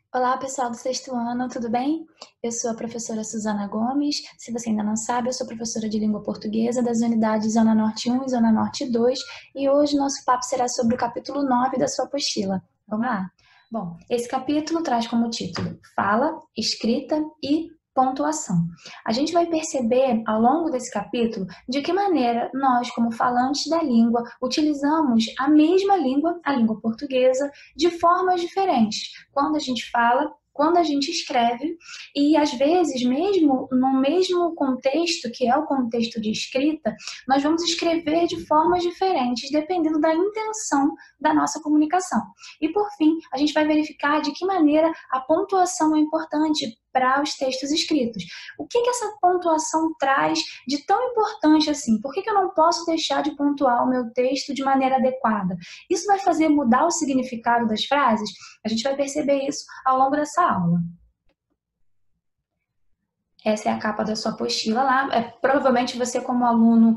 Olá, pessoal do sexto ano, tudo bem? Eu sou a professora Suzana Gomes. Se você ainda não sabe, eu sou professora de língua portuguesa das unidades Zona Norte 1 e Zona Norte 2, e hoje nosso papo será sobre o capítulo 9 da sua apostila. Vamos lá? Bom, esse capítulo traz como título Fala, Escrita e Pontuação. A gente vai perceber ao longo desse capítulo de que maneira nós, como falantes da língua, utilizamos a mesma língua, a língua portuguesa, de formas diferentes quando a gente fala, quando a gente escreve, e às vezes, mesmo no mesmo contexto, que é o contexto de escrita, nós vamos escrever de formas diferentes, dependendo da intenção da nossa comunicação. E por fim, a gente vai verificar de que maneira a pontuação é importante para os textos escritos. O que essa pontuação traz de tão importante assim? Por que eu não posso deixar de pontuar o meu texto de maneira adequada? Isso vai fazer mudar o significado das frases? A gente vai perceber isso ao longo dessa aula. Essa é a capa da sua apostila lá. Provavelmente você, como aluno,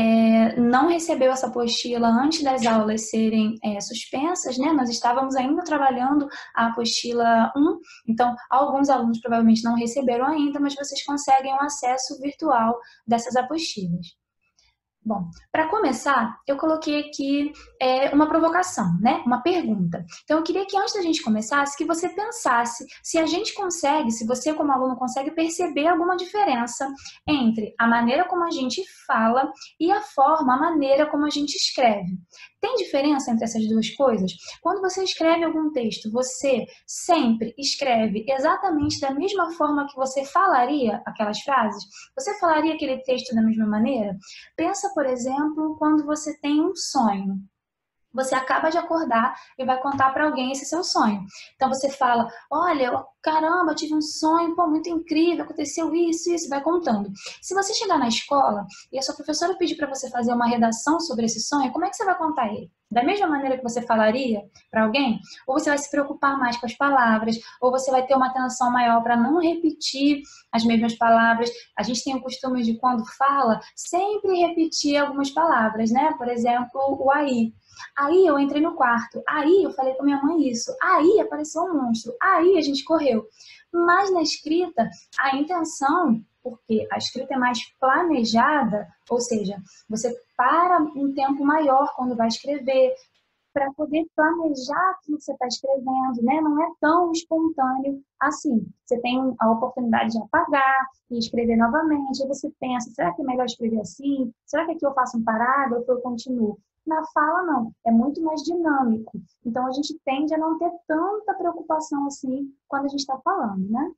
não recebeu essa apostila antes das aulas serem suspensas, né? Nós estávamos ainda trabalhando a apostila 1, então alguns alunos provavelmente não receberam ainda, mas vocês conseguem um acesso virtual dessas apostilas. Bom, para começar, eu coloquei aqui uma provocação, né? Uma pergunta. Então, eu queria que antes da gente começasse, que você pensasse se a gente consegue, se você como aluno consegue perceber alguma diferença entre a maneira como a gente fala e a forma, a maneira como a gente escreve. Tem diferença entre essas duas coisas? Quando você escreve algum texto, você sempre escreve exatamente da mesma forma que você falaria aquelas frases? Você falaria aquele texto da mesma maneira? Pensa, por exemplo, quando você tem um sonho. Você acaba de acordar e vai contar para alguém esse seu sonho. Então você fala: olha, caramba, tive um sonho, pô, muito incrível, aconteceu isso, vai contando. Se você chegar na escola e a sua professora pedir para você fazer uma redação sobre esse sonho, como é que você vai contar ele? Da mesma maneira que você falaria para alguém? Ou você vai se preocupar mais com as palavras, ou você vai ter uma atenção maior para não repetir as mesmas palavras. A gente tem o costume de, quando fala, sempre repetir algumas palavras, né? Por exemplo, o aí. Aí eu entrei no quarto, aí eu falei com minha mãe isso, aí apareceu um monstro, aí a gente correu. Mas na escrita, a intenção, porque a escrita é mais planejada, ou seja, você para um tempo maior quando vai escrever, para poder planejar aquilo que você está escrevendo, né? Não é tão espontâneo assim. Você tem a oportunidade de apagar e escrever novamente, aí você pensa, será que é melhor escrever assim? Será que aqui eu faço um parágrafo ou eu continuo? Na fala, não. É muito mais dinâmico. Então, a gente tende a não ter tanta preocupação assim quando a gente está falando, né?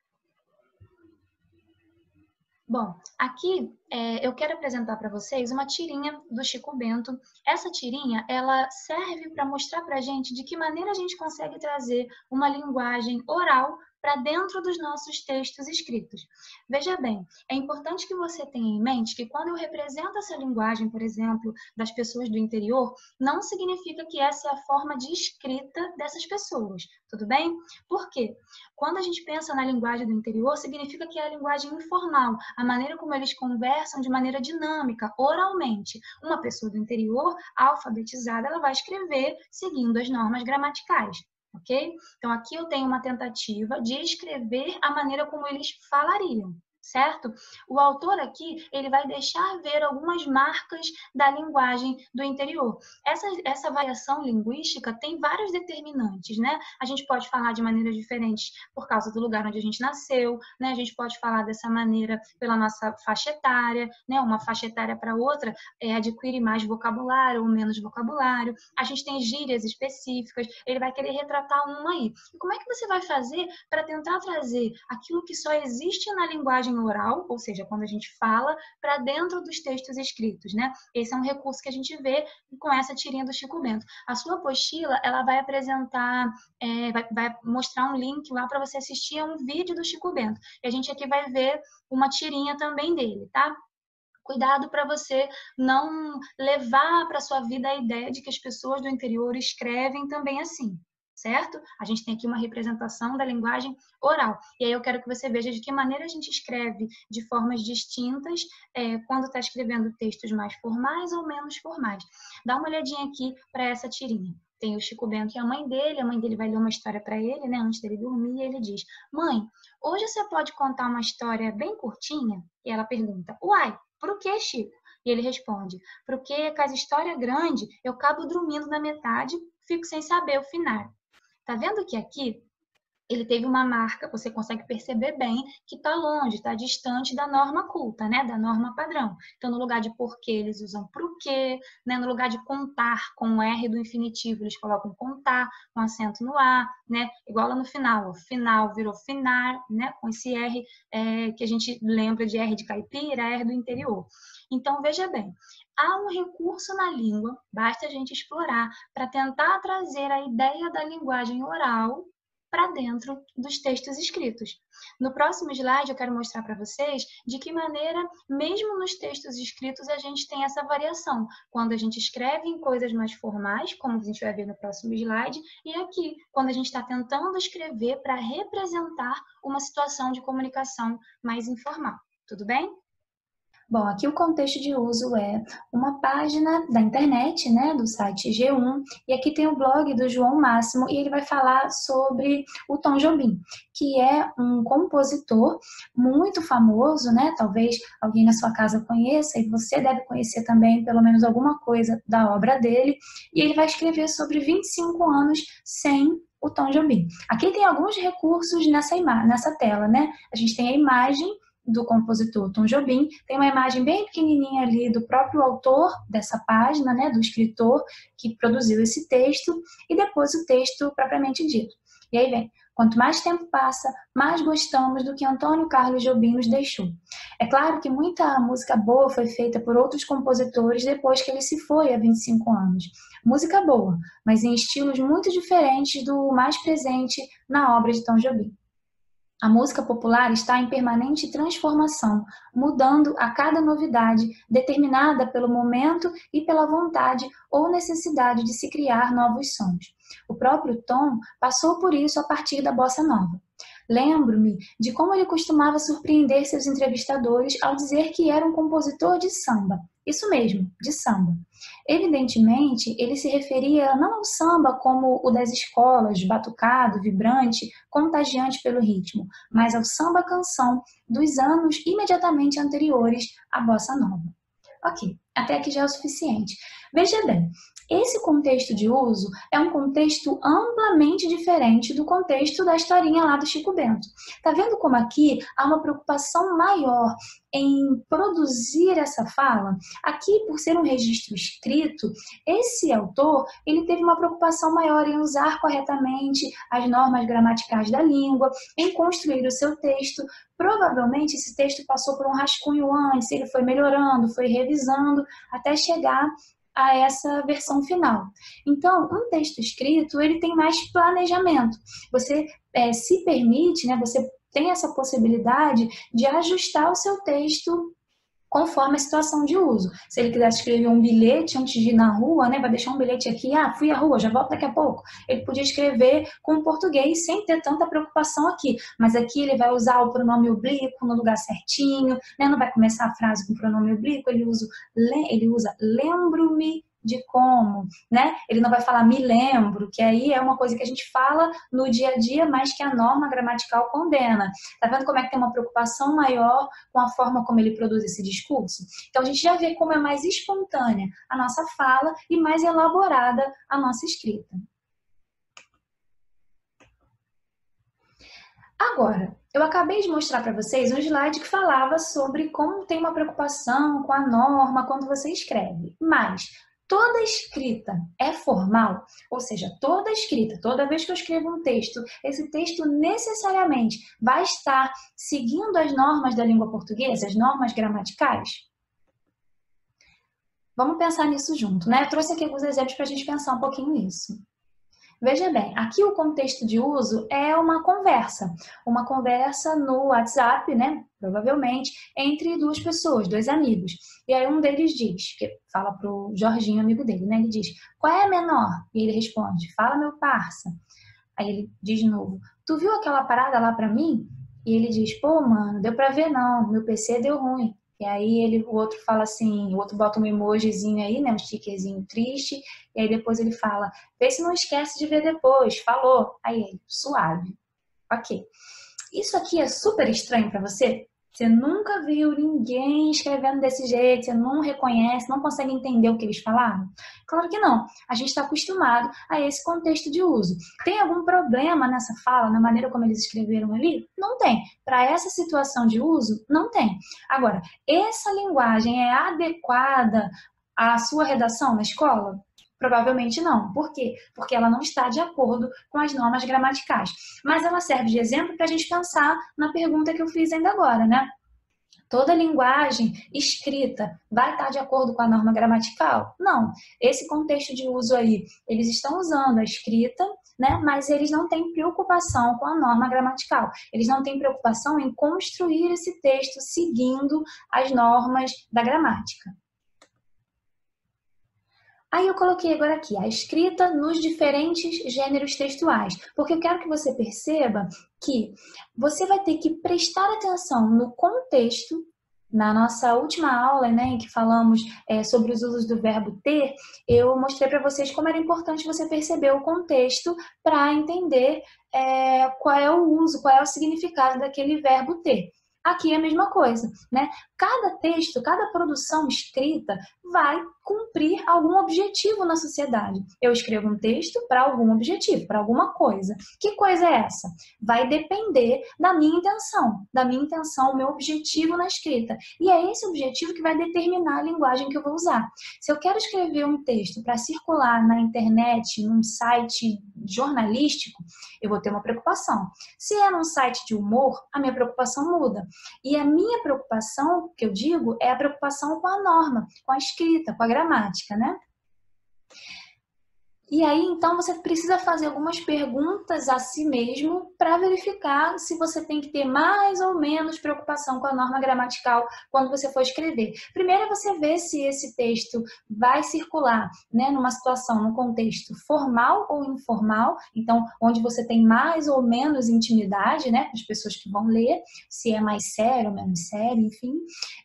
Bom, aqui eu quero apresentar para vocês uma tirinha do Chico Bento. Essa tirinha, ela serve para mostrar para a gente de que maneira a gente consegue trazer uma linguagem oral para dentro dos nossos textos escritos. Veja bem, é importante que você tenha em mente que quando eu represento essa linguagem, por exemplo, das pessoas do interior, não significa que essa é a forma de escrita dessas pessoas, tudo bem? Por quê? Quando a gente pensa na linguagem do interior, significa que é a linguagem informal, a maneira como eles conversam de maneira dinâmica, oralmente. Uma pessoa do interior, alfabetizada, ela vai escrever seguindo as normas gramaticais, ok? Então, aqui eu tenho uma tentativa de escrever a maneira como eles falariam, certo? O autor aqui, ele vai deixar ver algumas marcas da linguagem do interior. Essa variação linguística tem vários determinantes, né? A gente pode falar de maneiras diferentes por causa do lugar onde a gente nasceu, né? A gente pode falar dessa maneira pela nossa faixa etária, né? Uma faixa etária para outra adquire mais vocabulário ou menos vocabulário. A gente tem gírias específicas, ele vai querer retratar uma aí. E como é que você vai fazer para tentar trazer aquilo que só existe na linguagem oral, ou seja, quando a gente fala, para dentro dos textos escritos, né? Esse é um recurso que a gente vê com essa tirinha do Chico Bento. A sua apostila, ela vai apresentar, vai mostrar um link lá para você assistir a um vídeo do Chico Bento. E a gente aqui vai ver uma tirinha também dele, tá? Cuidado para você não levar para sua vida a ideia de que as pessoas do interior escrevem também assim, certo? A gente tem aqui uma representação da linguagem oral. E aí eu quero que você veja de que maneira a gente escreve de formas distintas quando está escrevendo textos mais formais ou menos formais. Dá uma olhadinha aqui para essa tirinha. tem o Chico Bento e a mãe dele vai ler uma história para ele, né, antes dele dormir, e ele diz: Mãe, hoje você pode contar uma história bem curtinha? E ela pergunta: Uai, por que, Chico? E ele responde: Porque com as histórias grandes eu acabo dormindo na metade, fico sem saber o final. Tá vendo que aqui ele teve uma marca, você consegue perceber bem que está longe, está distante da norma culta, né? Da norma padrão. Então, no lugar de porquê, eles usam porquê, né? No lugar de contar com o R do infinitivo, eles colocam contar, com acento no A, né? Igual lá no final, o final virou finar, né? Com esse R que a gente lembra de R de caipira, R do interior. Então, veja bem, há um recurso na língua, basta a gente explorar, para tentar trazer a ideia da linguagem oral para dentro dos textos escritos. No próximo slide, eu quero mostrar para vocês de que maneira, mesmo nos textos escritos, a gente tem essa variação. Quando a gente escreve em coisas mais formais, como a gente vai ver no próximo slide, e aqui, quando a gente está tentando escrever para representar uma situação de comunicação mais informal. Tudo bem? Bom, aqui o contexto de uso é uma página da internet, né, do site G1, e aqui tem o blog do João Máximo, e ele vai falar sobre o Tom Jobim, que é um compositor muito famoso, né, talvez alguém na sua casa conheça, e você deve conhecer também pelo menos alguma coisa da obra dele, e ele vai escrever sobre 25 anos sem o Tom Jobim. Aqui tem alguns recursos nessa tela, né, a gente tem a imagem do compositor Tom Jobim, tem uma imagem bem pequenininha ali do próprio autor dessa página, né, do escritor que produziu esse texto, e depois o texto propriamente dito. E aí vem: quanto mais tempo passa, mais gostamos do que Antônio Carlos Jobim nos deixou. É claro que muita música boa foi feita por outros compositores depois que ele se foi há 25 anos. Música boa, mas em estilos muito diferentes do mais presente na obra de Tom Jobim. A música popular está em permanente transformação, mudando a cada novidade, determinada pelo momento e pela vontade ou necessidade de se criar novos sons. O próprio Tom passou por isso a partir da bossa nova. Lembro-me de como ele costumava surpreender seus entrevistadores ao dizer que era um compositor de samba. Isso mesmo, de samba. Evidentemente, ele se referia não ao samba como o das escolas, batucado, vibrante, contagiante pelo ritmo, mas ao samba-canção dos anos imediatamente anteriores à bossa nova. Ok, até aqui já é o suficiente. Veja bem, esse contexto de uso é um contexto amplamente diferente do contexto da historinha lá do Chico Bento. Tá vendo como aqui há uma preocupação maior em produzir essa fala? Aqui, por ser um registro escrito, esse autor ele teve uma preocupação maior em usar corretamente as normas gramaticais da língua, em construir o seu texto. Provavelmente esse texto passou por um rascunho antes, ele foi melhorando, foi revisando, até chegar a essa versão final. Então, um texto escrito, ele tem mais planejamento. Você se permite, né, você tem essa possibilidade de ajustar o seu texto conforme a situação de uso. Se ele quisesse escrever um bilhete antes de ir na rua, né, vai deixar um bilhete aqui, fui à rua, já volto daqui a pouco. Ele podia escrever com português sem ter tanta preocupação aqui, mas aqui ele vai usar o pronome oblíquo no lugar certinho, né, não vai começar a frase com pronome oblíquo, ele usa lembro-me de como, né? Ele não vai falar me lembro, que aí é uma coisa que a gente fala no dia a dia, mas que a norma gramatical condena. Tá vendo como é que tem uma preocupação maior com a forma como ele produz esse discurso? Então a gente já vê como é mais espontânea a nossa fala e mais elaborada a nossa escrita. Agora, eu acabei de mostrar para vocês um slide que falava sobre como tem uma preocupação com a norma quando você escreve, mas toda escrita é formal, ou seja, toda escrita, toda vez que eu escrevo um texto, esse texto necessariamente vai estar seguindo as normas da língua portuguesa, as normas gramaticais? Vamos pensar nisso junto, né? Eu trouxe aqui alguns exemplos para a gente pensar um pouquinho nisso. Veja bem, aqui o contexto de uso é uma conversa no WhatsApp, né, provavelmente, entre duas pessoas, dois amigos. E aí um deles diz, que fala pro Jorginho, amigo dele, né, ele diz, qual é a menor? E ele responde, fala meu parça. Aí ele diz de novo, tu viu aquela parada lá pra mim? E ele diz, pô, mano, deu pra ver não, meu PC deu ruim. E aí o outro fala assim, o outro bota um emojizinho aí, né, um stickerzinho triste, e aí depois ele fala, vê se não esquece de ver depois, falou. Aí ele, suave. Ok. Isso aqui é super estranho para você? Você nunca viu ninguém escrevendo desse jeito, você não reconhece, não consegue entender o que eles falaram? Claro que não. A gente está acostumado a esse contexto de uso. Tem algum problema nessa fala, na maneira como eles escreveram ali? Não tem. Para essa situação de uso, não tem. Agora, essa linguagem é adequada à sua redação na escola? Provavelmente não. Por quê? Porque ela não está de acordo com as normas gramaticais. Mas ela serve de exemplo para a gente pensar na pergunta que eu fiz ainda agora, né? Toda linguagem escrita vai estar de acordo com a norma gramatical? Não. Esse contexto de uso aí, eles estão usando a escrita, né? Mas eles não têm preocupação com a norma gramatical. Eles não têm preocupação em construir esse texto seguindo as normas da gramática. Aí eu coloquei agora aqui a escrita nos diferentes gêneros textuais, porque eu quero que você perceba que você vai ter que prestar atenção no contexto. Na nossa última aula, né, em que falamos sobre os usos do verbo ter, eu mostrei para vocês como era importante você perceber o contexto para entender qual é o uso, qual é o significado daquele verbo ter. Aqui é a mesma coisa, né? Cada texto, cada produção escrita vai cumprir algum objetivo na sociedade. Eu escrevo um texto para algum objetivo, para alguma coisa. Que coisa é essa? Vai depender da minha intenção, o meu objetivo na escrita. E é esse objetivo que vai determinar a linguagem que eu vou usar. Se eu quero escrever um texto para circular na internet, num site jornalístico, eu vou ter uma preocupação. Se é num site de humor, a minha preocupação muda. E a minha preocupação, que eu digo, é a preocupação com a norma, com a escrita, com a gramática, né? E aí, então, você precisa fazer algumas perguntas a si mesmo para verificar se você tem que ter mais ou menos preocupação com a norma gramatical quando você for escrever. Primeiro, você vê se esse texto vai circular, né, numa situação, num contexto formal ou informal, então, onde você tem mais ou menos intimidade, né, com as pessoas que vão ler, se é mais sério ou menos sério, enfim.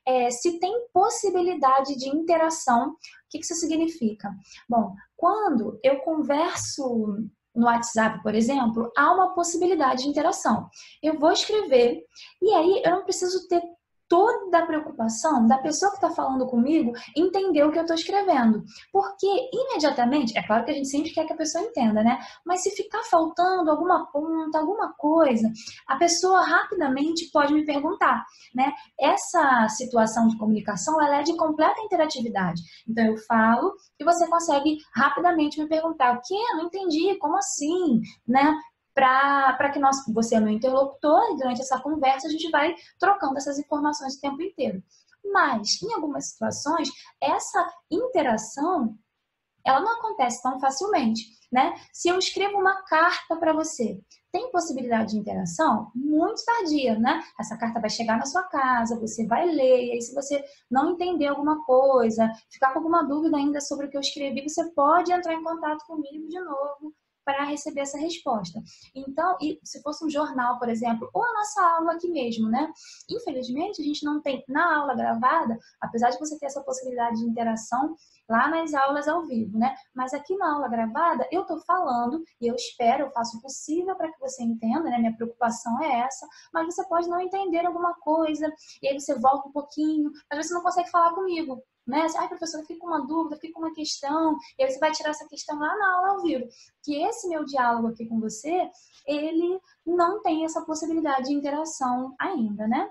Se tem possibilidade de interação. O que isso significa? Bom, quando eu converso no WhatsApp, por exemplo, há uma possibilidade de interação. Eu vou escrever e aí eu não preciso ter toda a preocupação da pessoa que está falando comigo entender o que eu estou escrevendo. Porque imediatamente, é claro que a gente sempre quer que a pessoa entenda, né? Mas se ficar faltando alguma ponta, alguma coisa, a pessoa rapidamente pode me perguntar, né? Essa situação de comunicação, ela é de completa interatividade. Então eu falo e você consegue rapidamente me perguntar, o quê? Não entendi, como assim? Né? Para que você é meu interlocutor e durante essa conversa a gente vai trocando essas informações o tempo inteiro. Mas, em algumas situações, essa interação, ela não acontece tão facilmente, né? Se eu escrevo uma carta para você, tem possibilidade de interação? Muito tardia, né? Essa carta vai chegar na sua casa, você vai ler, e aí se você não entender alguma coisa, ficar com alguma dúvida ainda sobre o que eu escrevi, você pode entrar em contato comigo de novo para receber essa resposta. Então, e se fosse um jornal, por exemplo, ou a nossa aula aqui mesmo, né? Infelizmente, a gente não tem na aula gravada, apesar de você ter essa possibilidade de interação lá nas aulas ao vivo, né? Mas aqui na aula gravada, eu tô falando e eu espero, eu faço o possível para que você entenda, né? Minha preocupação é essa, mas você pode não entender alguma coisa e aí você volta um pouquinho, mas você não consegue falar comigo. Né? Ai, professora, fica com uma dúvida, fica com uma questão, e aí você vai tirar essa questão lá na aula ao vivo. Que esse meu diálogo aqui com você, ele não tem essa possibilidade de interação ainda, né?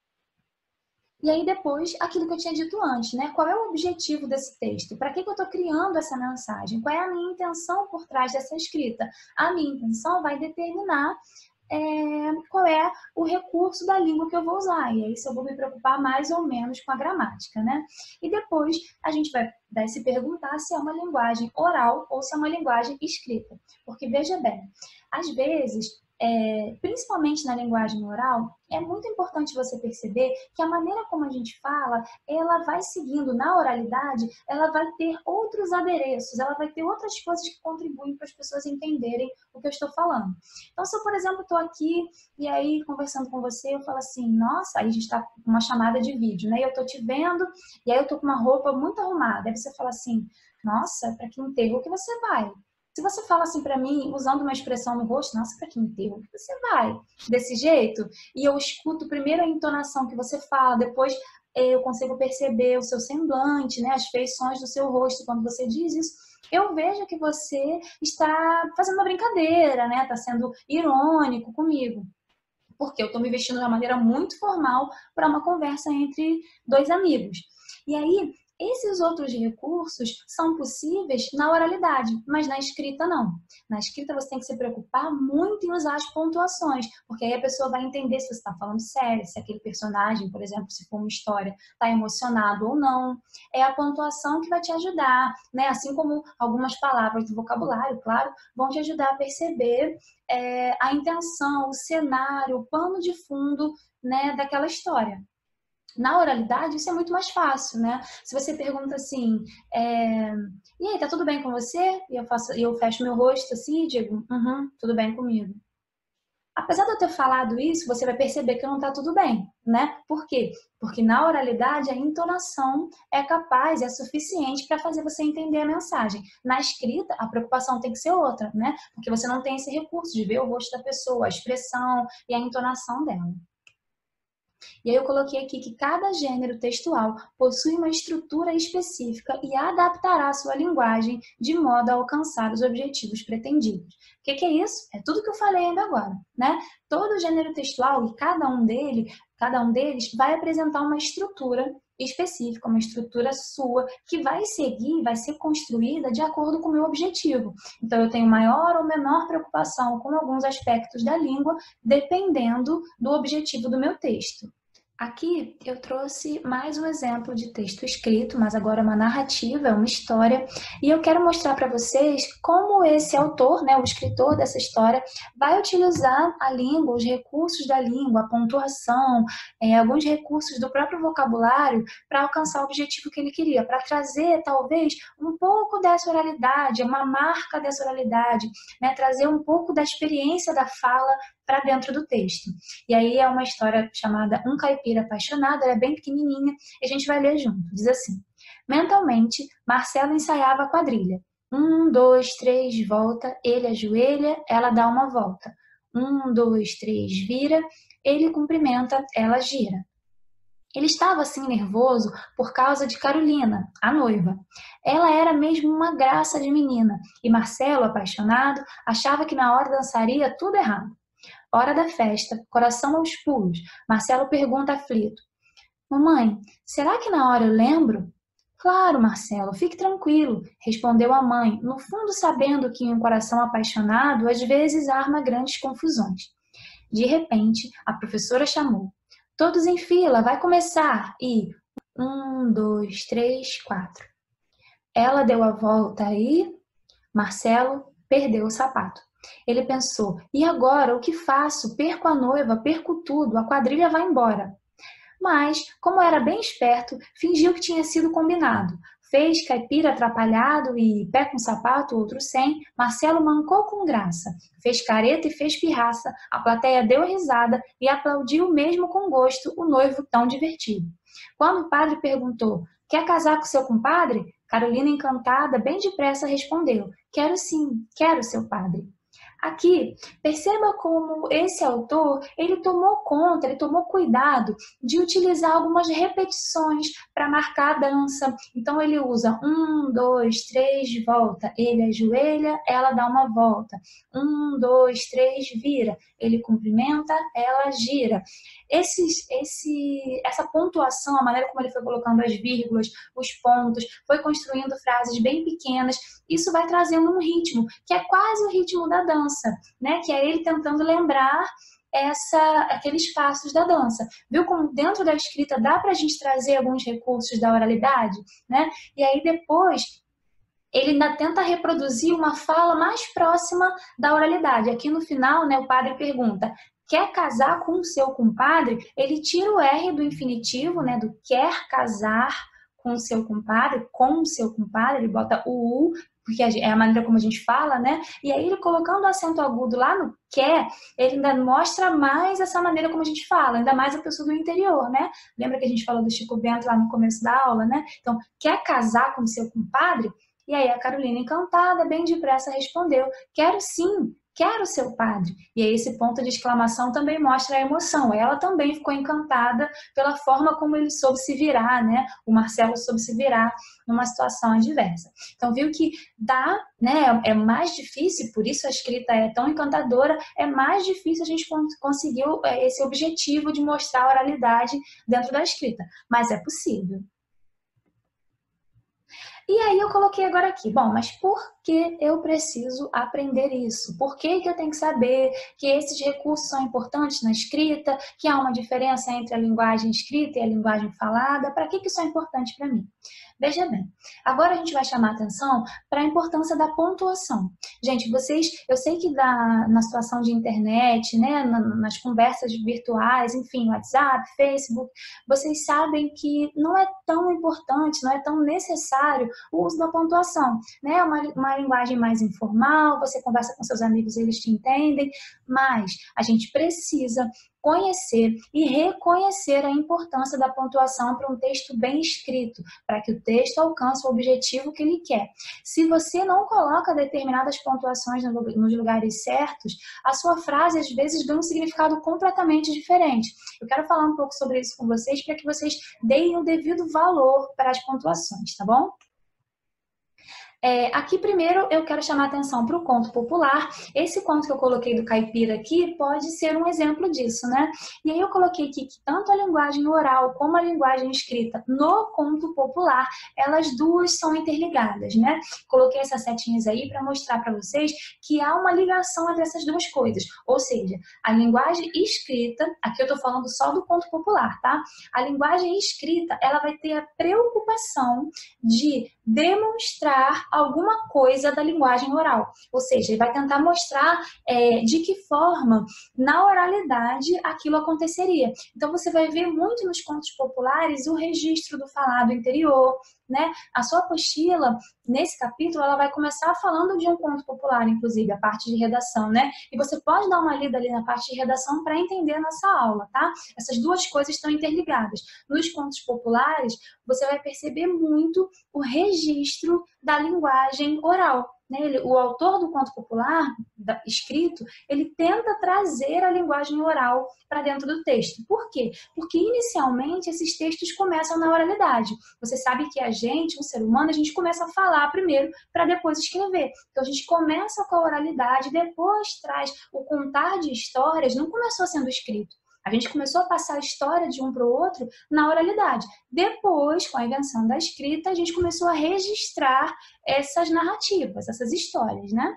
E aí depois, aquilo que eu tinha dito antes, né? Qual é o objetivo desse texto? Para que eu estou criando essa mensagem? Qual é a minha intenção por trás dessa escrita? A minha intenção vai determinar qual é o recurso da língua que eu vou usar. E aí, se eu vou me preocupar mais ou menos com a gramática, né? E depois, a gente vai se perguntar se é uma linguagem oral ou se é uma linguagem escrita. Porque, veja bem, às vezes, principalmente na linguagem oral, é muito importante você perceber que a maneira como a gente fala, ela vai seguindo na oralidade, ela vai ter outros adereços, ela vai ter outras coisas que contribuem para as pessoas entenderem o que eu estou falando. Então, se eu, por exemplo, estou aqui e aí conversando com você, eu falo assim, nossa, aí a gente está com uma chamada de vídeo, né? E eu estou te vendo e aí eu estou com uma roupa muito arrumada. Aí você fala assim, nossa, para que enterro que você vai? Se você fala assim para mim, usando uma expressão no rosto, nossa, para que enterro que você vai? Desse jeito, e eu escuto primeiro a entonação que você fala, depois eu consigo perceber o seu semblante, né, as feições do seu rosto quando você diz isso, eu vejo que você está fazendo uma brincadeira, né, está sendo irônico comigo. Porque eu estou me vestindo de uma maneira muito formal para uma conversa entre dois amigos. E aí, esses outros recursos são possíveis na oralidade, mas na escrita não. Na escrita você tem que se preocupar muito em usar as pontuações, porque aí a pessoa vai entender se você está falando sério, se aquele personagem, por exemplo, se for uma história, está emocionado ou não. É a pontuação que vai te ajudar, né? Assim como algumas palavras do vocabulário, claro, vão te ajudar a perceber a intenção, o cenário, o pano de fundo, né, daquela história. Na oralidade, isso é muito mais fácil, né? Se você pergunta assim, e aí, tá tudo bem com você? E eu fecho meu rosto assim e digo, tudo bem comigo. Apesar de eu ter falado isso, você vai perceber que não tá tudo bem, né? Por quê? Porque na oralidade a entonação é capaz, é suficiente para fazer você entender a mensagem. Na escrita, a preocupação tem que ser outra, né? Porque você não tem esse recurso de ver o rosto da pessoa, a expressão e a entonação dela. E aí eu coloquei aqui que cada gênero textual possui uma estrutura específica e adaptará a sua linguagem de modo a alcançar os objetivos pretendidos. O que é isso? É tudo que eu falei ainda agora, né? Todo gênero textual e cada um deles vai apresentar uma estrutura específica, uma estrutura sua, que vai seguir, vai ser construída de acordo com o meu objetivo. Então, eu tenho maior ou menor preocupação com alguns aspectos da língua, dependendo do objetivo do meu texto. Aqui eu trouxe mais um exemplo de texto escrito, mas agora é uma narrativa, é uma história, e eu quero mostrar para vocês como esse autor, né, o escritor dessa história, vai utilizar a língua, os recursos da língua, a pontuação, alguns recursos do próprio vocabulário para alcançar o objetivo que ele queria, para trazer talvez um pouco dessa oralidade, uma marca dessa oralidade, né, trazer um pouco da experiência da fala para dentro do texto. E aí é uma história chamada Um Caipira Apaixonado, ela é bem pequenininha, e a gente vai ler junto. Diz assim: mentalmente, Marcelo ensaiava a quadrilha. 1, 2, 3, volta, ele ajoelha, ela dá uma volta. 1, 2, 3, vira, ele cumprimenta, ela gira. Ele estava assim nervoso por causa de Carolina, a noiva. Ela era mesmo uma graça de menina, e Marcelo, apaixonado, achava que na hora dançaria tudo errado. Hora da festa, coração aos pulos. Marcelo pergunta aflito: mamãe, será que na hora eu lembro? Claro, Marcelo, fique tranquilo, respondeu a mãe, no fundo sabendo que um coração apaixonado às vezes arma grandes confusões. De repente, a professora chamou: todos em fila, vai começar! E 1, 2, 3, 4. Ela deu a volta e Marcelo perdeu o sapato. Ele pensou, e agora, o que faço? Perco a noiva, perco tudo, a quadrilha vai embora. Mas, como era bem esperto, fingiu que tinha sido combinado. Fez caipira atrapalhado e, pé com sapato, outro sem, Marcelo mancou com graça. Fez careta e fez pirraça, a plateia deu risada e aplaudiu mesmo com gosto o noivo tão divertido. Quando o padre perguntou, quer casar com seu compadre? Carolina, encantada, bem depressa respondeu, quero sim, quero, seu padre. Aqui, perceba como esse autor, ele tomou conta, ele tomou cuidado de utilizar algumas repetições para marcar a dança. Então, ele usa 1, 2, 3, volta. Ele ajoelha, ela dá uma volta. 1, 2, 3, vira. Ele cumprimenta, ela gira. Essa pontuação, a maneira como ele foi colocando as vírgulas, os pontos, foi construindo frases bem pequenas, isso vai trazendo um ritmo, que é quase o ritmo da dança, né? Que é ele tentando lembrar aqueles passos da dança. Viu como dentro da escrita dá para a gente trazer alguns recursos da oralidade, né? E aí depois ele ainda tenta reproduzir uma fala mais próxima da oralidade. Aqui no final, né, o padre pergunta: quer casar com o seu compadre? Ele tira o R do infinitivo, né, do quer casar com o seu compadre, ele bota o U, porque é a maneira como a gente fala, né? E aí ele colocando o acento agudo lá no quer, ele ainda mostra mais essa maneira como a gente fala, ainda mais a pessoa do interior, né? Lembra que a gente falou do Chico Bento lá no começo da aula, né? Então, quer casar com o seu compadre? E aí a Carolina, encantada, bem depressa respondeu: quero sim, quero seu padre. E aí esse ponto de exclamação também mostra a emoção. Ela também ficou encantada pela forma como ele soube se virar, né? O Marcelo soube se virar numa situação adversa. Então viu que dá, né? É mais difícil, por isso a escrita é tão encantadora, é mais difícil a gente conseguir esse objetivo de mostrar a oralidade dentro da escrita, mas é possível. E aí eu coloquei agora aqui, bom, mas por que eu preciso aprender isso? Por que eu tenho que saber que esses recursos são importantes na escrita, que há uma diferença entre a linguagem escrita e a linguagem falada? Para que isso é importante para mim? Veja bem, agora a gente vai chamar atenção para a importância da pontuação. Gente, eu sei que na situação de internet, né, nas conversas virtuais, enfim, WhatsApp, Facebook, vocês sabem que não é tão importante, não é tão necessário o uso da pontuação, né? Uma linguagem mais informal, você conversa com seus amigos, eles te entendem, mas a gente precisa conhecer e reconhecer a importância da pontuação para um texto bem escrito, para que o texto alcance o objetivo que ele quer. Se você não coloca determinadas pontuações nos lugares certos, a sua frase às vezes ganha um significado completamente diferente. Eu quero falar um pouco sobre isso com vocês para que vocês deem o devido valor para as pontuações, tá bom? Aqui primeiro eu quero chamar a atenção para o conto popular. Esse conto que eu coloquei do caipira aqui pode ser um exemplo disso, né? E aí eu coloquei aqui que tanto a linguagem oral como a linguagem escrita no conto popular, elas duas são interligadas, né? Coloquei essas setinhas aí para mostrar para vocês que há uma ligação entre essas duas coisas. Ou seja, a linguagem escrita, aqui eu estou falando só do conto popular, tá? A linguagem escrita, ela vai ter a preocupação de demonstrar alguma coisa da linguagem oral. Ou seja, ele vai tentar mostrar de que forma, na oralidade, aquilo aconteceria. Então, você vai ver muito nos contos populares o registro do falado interior, né? A sua apostila, nesse capítulo, ela vai começar falando de um conto popular, inclusive, a parte de redação, né? E você pode dar uma lida ali na parte de redação para entender a nossa aula, tá? Essas duas coisas estão interligadas. Nos contos populares, você vai perceber muito o registro da linguagem oral. Né? O autor do conto popular, escrito, ele tenta trazer a linguagem oral para dentro do texto. Por quê? Porque inicialmente esses textos começam na oralidade. Você sabe que a gente, um ser humano, a gente começa a falar primeiro para depois escrever. Então a gente começa com a oralidade, depois traz o contar de histórias, não começou sendo escrito. A gente começou a passar a história de um para o outro na oralidade. Depois, com a invenção da escrita, a gente começou a registrar essas narrativas, essas histórias, né?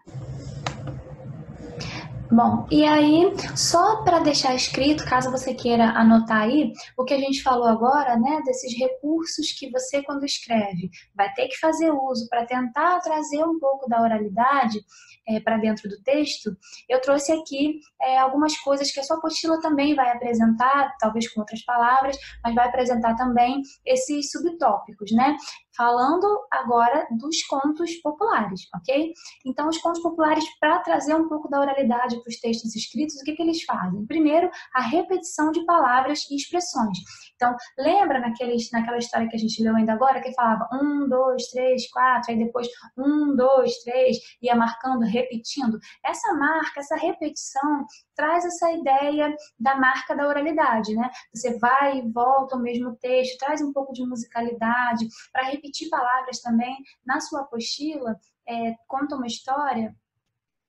Bom, e aí, só para deixar escrito, caso você queira anotar aí, o que a gente falou agora, né, desses recursos que você, quando escreve, vai ter que fazer uso para tentar trazer um pouco da oralidade para dentro do texto, eu trouxe aqui algumas coisas que a sua apostila também vai apresentar, talvez com outras palavras, mas vai apresentar também esses subtópicos, né? Falando agora dos contos populares, ok? Então, os contos populares, para trazer um pouco da oralidade para os textos escritos, o que eles fazem? Primeiro, a repetição de palavras e expressões. Então, lembra naquela história que a gente leu ainda agora, que falava 1, 2, 3, 4, aí depois 1, 2, 3, ia marcando, repetindo? Essa marca, essa repetição, traz essa ideia da marca da oralidade, né? Você vai e volta ao mesmo texto, traz um pouco de musicalidade, para repetir palavras também na sua apostila, conta uma história.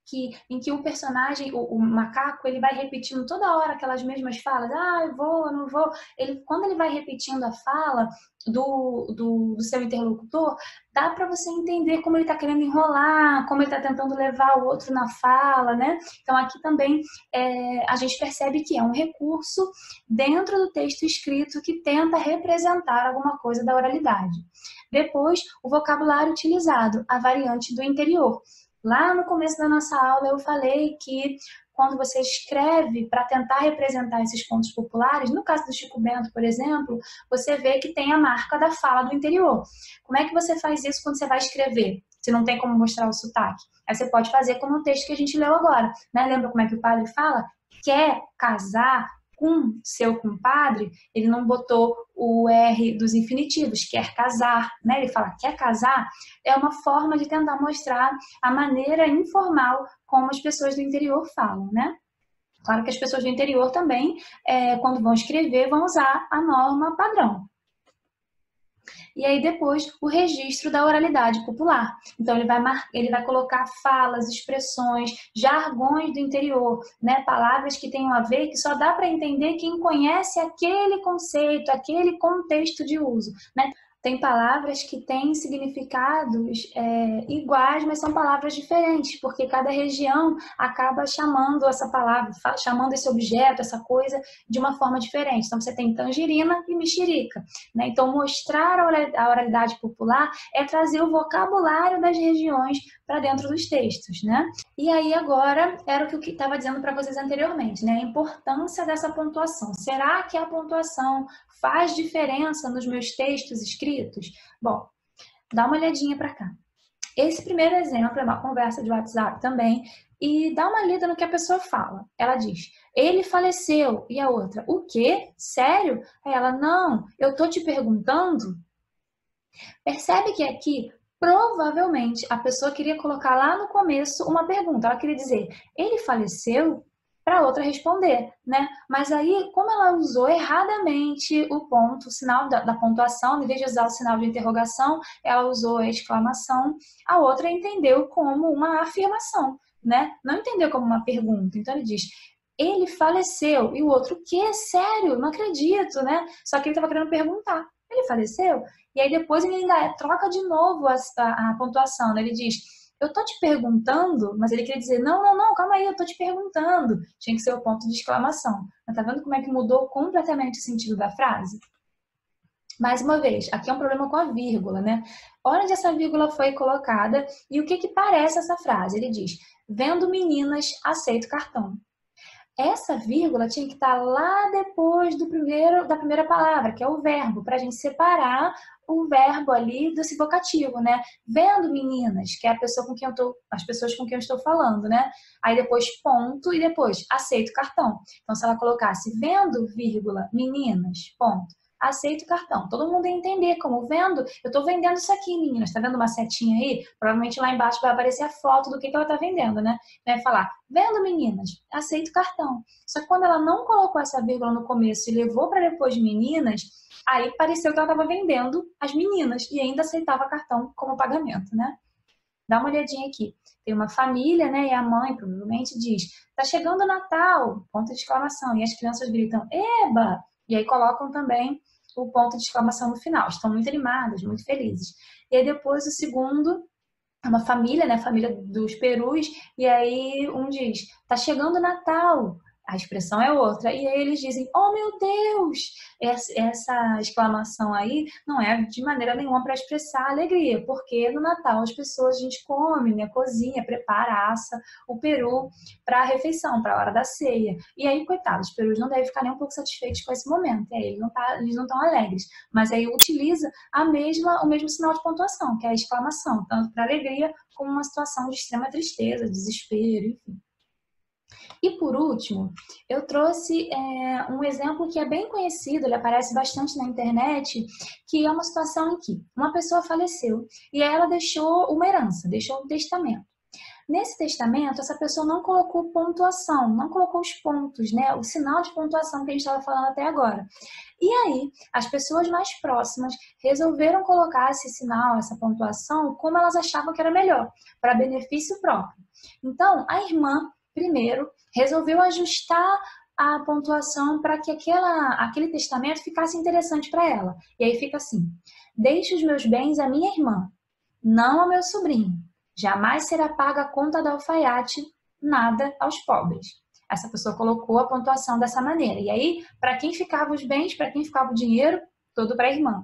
em que o personagem, o macaco, ele vai repetindo toda hora aquelas mesmas falas, eu vou, eu não vou. Quando ele vai repetindo a fala do seu interlocutor, dá para você entender como ele está querendo enrolar, como ele está tentando levar o outro na fala, né? Então aqui também a gente percebe que é um recurso dentro do texto escrito que tenta representar alguma coisa da oralidade. Depois, o vocabulário utilizado, a variante do interior. Lá no começo da nossa aula eu falei que quando você escreve para tentar representar esses pontos populares, no caso do Chico Bento, por exemplo, você vê que tem a marca da fala do interior. Como é que você faz isso quando você vai escrever? Se não tem como mostrar o sotaque. Aí você pode fazer como o texto que a gente leu agora, né? Lembra como é que o padre fala? Quer casar com seu compadre? Ele não botou o R dos infinitivos, quer casar, né? Ele fala quer casar, é uma forma de tentar mostrar a maneira informal como as pessoas do interior falam, né? Claro que as pessoas do interior também, quando vão escrever, vão usar a norma padrão. E aí depois o registro da oralidade popular. Então ele vai colocar falas, expressões, jargões do interior, né? Palavras que tenham a ver, que só dá para entender quem conhece aquele conceito, aquele contexto de uso, né? Tem palavras que têm significados iguais, mas são palavras diferentes, porque cada região acaba chamando essa palavra, chamando esse objeto, essa coisa, de uma forma diferente. Então, você tem tangerina e mexerica, né? Então, mostrar a oralidade popular é trazer o vocabulário das regiões para dentro dos textos, né? E aí, agora, era o que eu estava dizendo para vocês anteriormente, né? A importância dessa pontuação. Será que a pontuação faz diferença nos meus textos escritos? Bom, dá uma olhadinha para cá. Esse primeiro exemplo é uma conversa de WhatsApp também, e dá uma lida no que a pessoa fala. Ela diz, ele faleceu. E a outra, o quê? Sério? Aí ela, não, eu tô te perguntando. Percebe que aqui, provavelmente, a pessoa queria colocar lá no começo uma pergunta. Ela queria dizer, ele faleceu? Para a outra responder, né? Mas aí, como ela usou erradamente o ponto, o sinal da pontuação, em vez de usar o sinal de interrogação, ela usou a exclamação, a outra entendeu como uma afirmação, né? Não entendeu como uma pergunta. Então ele diz, ele faleceu, e o outro, o quê? Sério? Não acredito, né? Só que ele estava querendo perguntar, ele faleceu? E aí depois ele ainda troca de novo a pontuação, né? Ele diz, eu tô te perguntando, mas ele queria dizer, não, calma aí, eu tô te perguntando. Tinha que ser o ponto de exclamação. Mas tá vendo como é que mudou completamente o sentido da frase? Mais uma vez, aqui é um problema com a vírgula, né? Onde essa vírgula foi colocada e o que parece essa frase? Ele diz, vendo meninas, aceito cartão. Essa vírgula tinha que estar lá depois da primeira palavra, que é o verbo, para a gente separar o verbo ali desse vocativo, né? Vendo meninas, que é a pessoa as pessoas com quem eu estou falando, né? Aí depois ponto e depois aceito cartão. Então, se ela colocasse vendo, vírgula, meninas, ponto, aceito cartão. Todo mundo ia entender como vendo, eu estou vendendo isso aqui, meninas. Tá vendo uma setinha aí? Provavelmente lá embaixo vai aparecer a foto do que ela está vendendo, né? Vai falar, vendo meninas, aceito cartão. Só que quando ela não colocou essa vírgula no começo e levou para depois meninas, aí pareceu que ela estava vendendo as meninas e ainda aceitava cartão como pagamento, né? Dá uma olhadinha aqui. Tem uma família, né? E a mãe provavelmente diz, tá chegando o Natal, ponto de exclamação. E as crianças gritam, eba! E aí colocam também o ponto de exclamação no final. Estão muito animadas, muito felizes. E aí depois o segundo é uma família, né? A família dos perus. E aí um diz, tá chegando o Natal. A expressão é outra. E aí eles dizem, oh meu Deus! Essa exclamação aí não é de maneira nenhuma para expressar alegria, porque no Natal as pessoas, a gente come, né? Cozinha, prepara, assa o peru para a refeição, para a hora da ceia. E aí, coitados, os perus não devem ficar nem um pouco satisfeitos com esse momento. Eles não estão alegres. Mas aí utiliza o mesmo sinal de pontuação, que é a exclamação, tanto para alegria como uma situação de extrema tristeza, desespero, enfim. E por último, eu trouxe um exemplo que é bem conhecido, ele aparece bastante na internet, que é uma situação em que uma pessoa faleceu e ela deixou uma herança, deixou um testamento. Nesse testamento, essa pessoa não colocou pontuação, não colocou os pontos, né? O sinal de pontuação que a gente estava falando até agora. E aí, as pessoas mais próximas resolveram colocar esse sinal, essa pontuação, como elas achavam que era melhor, para benefício próprio. Então, a irmã, primeiro, resolveu ajustar a pontuação para que aquele testamento ficasse interessante para ela. E aí fica assim: deixe os meus bens à minha irmã, não ao meu sobrinho. Jamais será paga a conta do alfaiate, nada aos pobres. Essa pessoa colocou a pontuação dessa maneira. E aí, para quem ficavam os bens, para quem ficava o dinheiro, tudo para a irmã.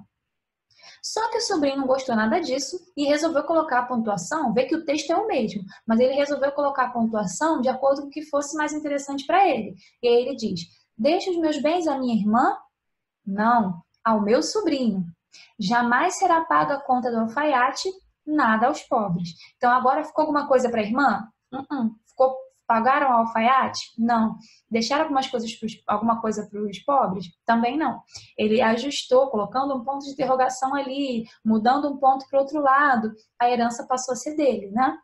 Só que o sobrinho não gostou nada disso e resolveu colocar a pontuação, vê que o texto é o mesmo, mas ele resolveu colocar a pontuação de acordo com o que fosse mais interessante para ele. E aí ele diz: deixa os meus bens à minha irmã? Não, ao meu sobrinho. Jamais será paga a conta do alfaiate, nada aos pobres. Então agora ficou alguma coisa para a irmã? Pagaram o alfaiate? Não. Deixaram alguma coisa para os pobres? Também não. Ele ajustou, colocando um ponto de interrogação ali, mudando um ponto para o outro lado, a herança passou a ser dele, né?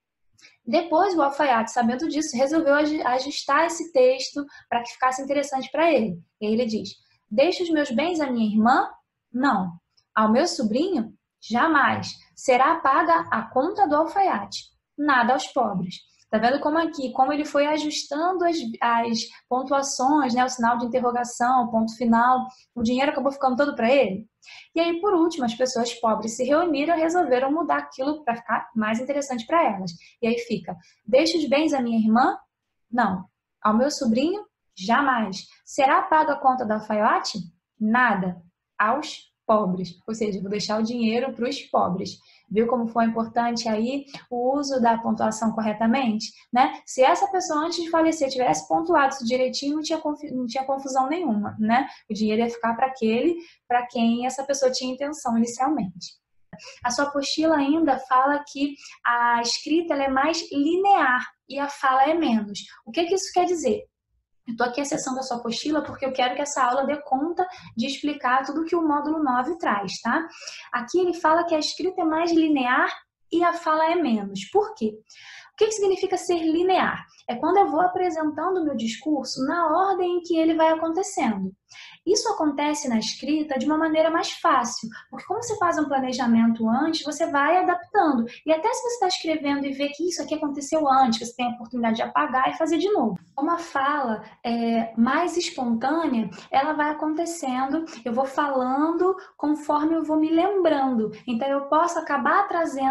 Depois o alfaiate, sabendo disso, resolveu ajustar esse texto para que ficasse interessante para ele. E aí ele diz: deixa os meus bens à minha irmã? Não. Ao meu sobrinho? Jamais. Será paga a conta do alfaiate. Nada aos pobres. Tá vendo como aqui, como ele foi ajustando as pontuações, né, o sinal de interrogação, o ponto final, o dinheiro acabou ficando todo para ele? E aí, por último, as pessoas pobres se reuniram e resolveram mudar aquilo para ficar mais interessante para elas. E aí fica: deixa os bens à minha irmã? Não. Ao meu sobrinho? Jamais. Será paga a conta do alfaiate? Nada. Aos pobres. Ou seja, vou deixar o dinheiro para os pobres. Viu como foi importante aí o uso da pontuação corretamente, né? Se essa pessoa antes de falecer tivesse pontuado isso direitinho, não tinha confusão nenhuma, né? O dinheiro ia ficar para quem essa pessoa tinha intenção inicialmente. A sua apostila ainda fala que a escrita ela é mais linear e a fala é menos. O que isso quer dizer? Eu estou aqui acessando a sua apostila porque eu quero que essa aula dê conta de explicar tudo que o módulo 9 traz, tá? Aqui ele fala que a escrita é mais linear e a fala é menos. Por quê? O que significa ser linear? É quando eu vou apresentando o meu discurso na ordem em que ele vai acontecendo. Isso acontece na escrita de uma maneira mais fácil, porque como você faz um planejamento antes, você vai adaptando. E até se você está escrevendo e vê que isso aqui aconteceu antes, você tem a oportunidade de apagar e fazer de novo. Uma fala mais espontânea, ela vai acontecendo, eu vou falando conforme eu vou me lembrando. Então eu posso acabar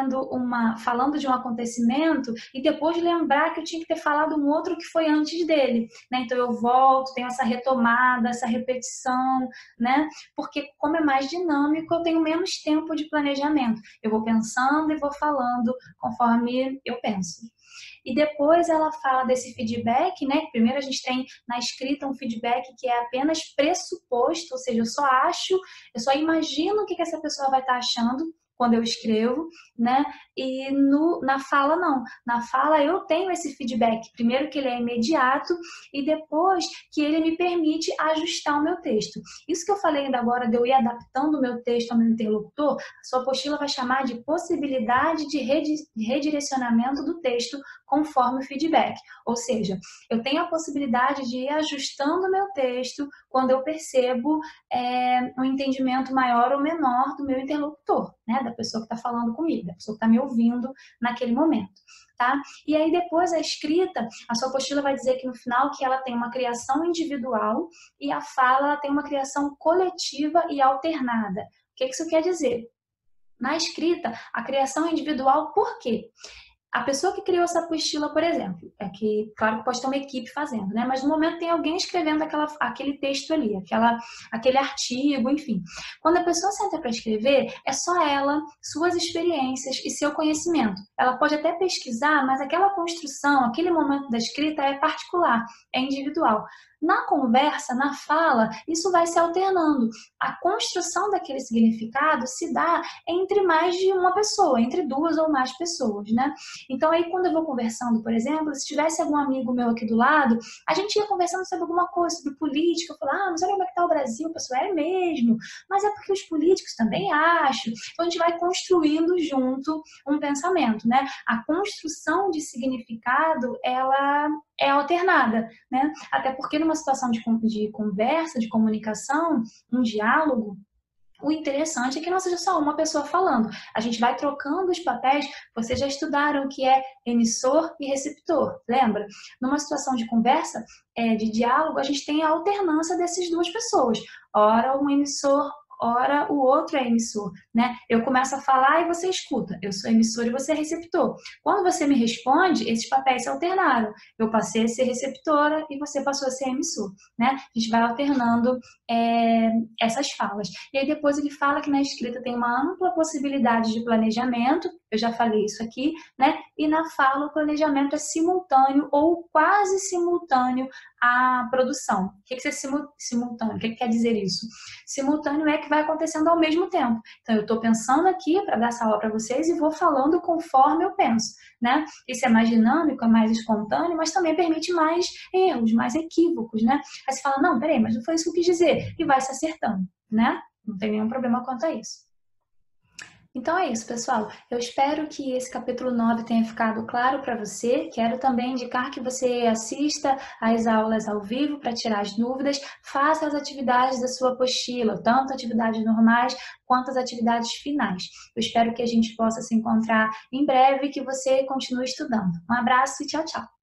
falando de um acontecimento e depois lembrar que eu tinha que ter falado um outro que foi antes dele, né? Então eu volto, tenho essa retomada, essa repetição, né? Porque como é mais dinâmico, eu tenho menos tempo de planejamento. Eu vou pensando e vou falando conforme eu penso. E depois ela fala desse feedback, né? Primeiro a gente tem na escrita um feedback que é apenas pressuposto, ou seja, eu só imagino o que essa pessoa vai estar achando quando eu escrevo, né? E na fala não. Na fala eu tenho esse feedback, primeiro que ele é imediato e depois que ele me permite ajustar o meu texto. Isso que eu falei ainda agora de eu ir adaptando o meu texto ao meu interlocutor, a sua apostila vai chamar de possibilidade de redirecionamento do texto conforme o feedback. Ou seja, eu tenho a possibilidade de ir ajustando o meu texto quando eu percebo um entendimento maior ou menor do meu interlocutor, né? Da pessoa que está falando comigo, da pessoa que está me ouvindo naquele momento. Tá? E aí depois a escrita, a sua apostila vai dizer que no final que ela tem uma criação individual e a fala ela tem uma criação coletiva e alternada. O que isso quer dizer? Na escrita, a criação é individual por quê? A pessoa que criou essa apostila, por exemplo, claro que pode ter uma equipe fazendo, né? Mas no momento tem alguém escrevendo aquele texto ali, aquele artigo, enfim. Quando a pessoa senta para escrever, é só ela, suas experiências e seu conhecimento. Ela pode até pesquisar, mas aquela construção, aquele momento da escrita é particular, é individual. Na conversa, na fala, isso vai se alternando. A construção daquele significado se dá entre mais de uma pessoa, entre duas ou mais pessoas, né? Então aí quando eu vou conversando, por exemplo, se tivesse algum amigo meu aqui do lado, a gente ia conversando sobre alguma coisa, sobre política, eu falava, mas olha como é que tá o Brasil, pessoal, é mesmo, mas é porque os políticos também acham. Então a gente vai construindo junto um pensamento, né? A construção de significado, ela é alternada, né? Até porque numa situação de conversa, de comunicação, um diálogo, o interessante é que não seja só uma pessoa falando. A gente vai trocando os papéis. Vocês já estudaram o que é emissor e receptor, lembra? Numa situação de conversa, de diálogo, a gente tem a alternância dessas duas pessoas. Ora um emissor, ora o outro é emissor, né? Eu começo a falar e você escuta. Eu sou emissor e você é receptor. Quando você me responde, esses papéis se alternaram. Eu passei a ser receptora e você passou a ser emissor, né? A gente vai alternando essas falas. E aí depois ele fala que na escrita tem uma ampla possibilidade de planejamento, eu já falei isso aqui, né? E na fala o planejamento é simultâneo ou quase simultâneo à produção. O que é simultâneo? O que quer dizer isso? Simultâneo é que vai acontecendo ao mesmo tempo. Então eu estou pensando aqui para dar essa aula para vocês e vou falando conforme eu penso, né? Isso é mais dinâmico, é mais espontâneo, mas também permite mais erros, mais equívocos, né? Aí você fala, não, peraí, mas não foi isso que eu quis dizer. E vai se acertando, né? Não tem nenhum problema quanto a isso. Então é isso, pessoal. Eu espero que esse capítulo 9 tenha ficado claro para você. Quero também indicar que você assista às aulas ao vivo para tirar as dúvidas. Faça as atividades da sua apostila, tanto atividades normais quanto as atividades finais. Eu espero que a gente possa se encontrar em breve e que você continue estudando. Um abraço e tchau, tchau.